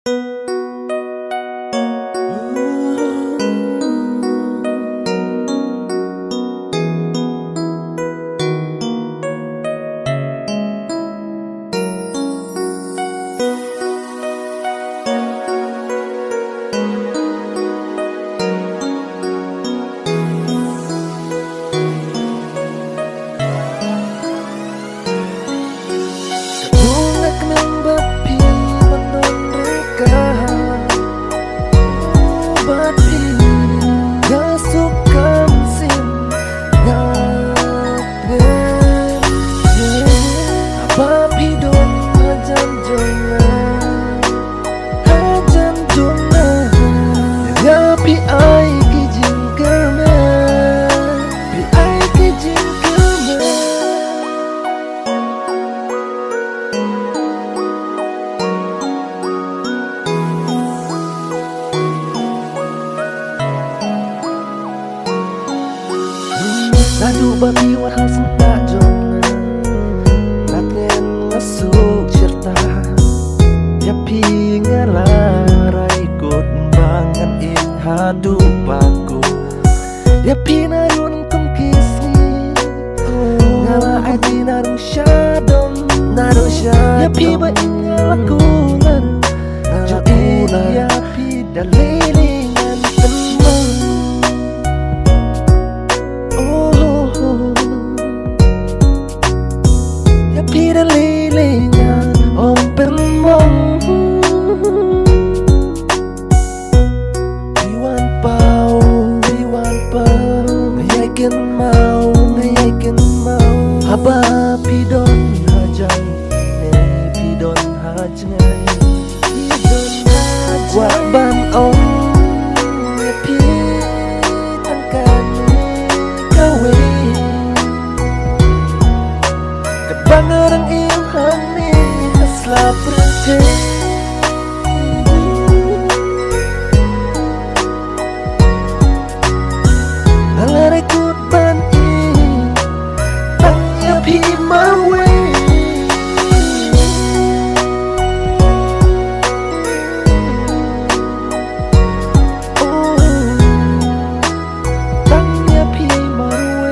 Ladu babi warhal sentak jona Natnen ngasuk cerita Yapi ngalarai ikut bangan ik hadu paku Yapi narun kum kisni Ngala aji narung syadom Yapi ba ingalakulan Jadi yapi dalilingan teman Lilingan om permong Biwan pau Ngayakin mau Haba pidon hajang Pidon hajang Wak ban om Yapi tangkani kawe Kebangarang ilhami asla berhenti Alar ikut ban ini Tanya pimawe Tanya pimawe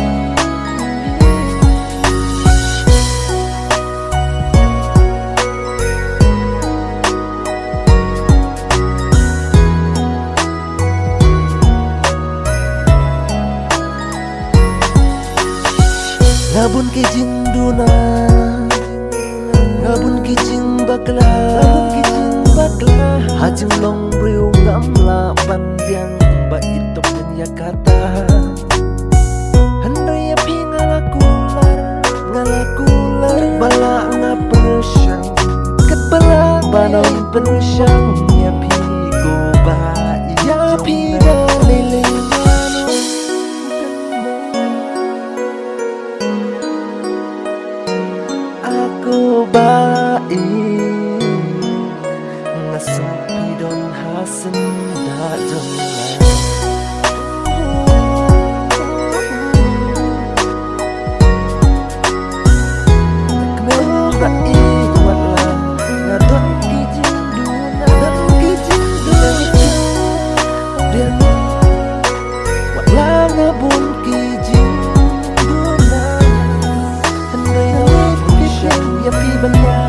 Ngabun kijing duna Ngabun kijing bakla Hajeng long briu ngamla Pandiang mbak itu punya kata Henry api ngalakular Bala ngapenusyang Kebala banon penusyang Yapi goba Yapi daliling Aku baik Ngasuk pidon hasen dak jongan Kemen baik watlah Ngadon kijing duna Dian watlah ngabun kijing duna Yapi benar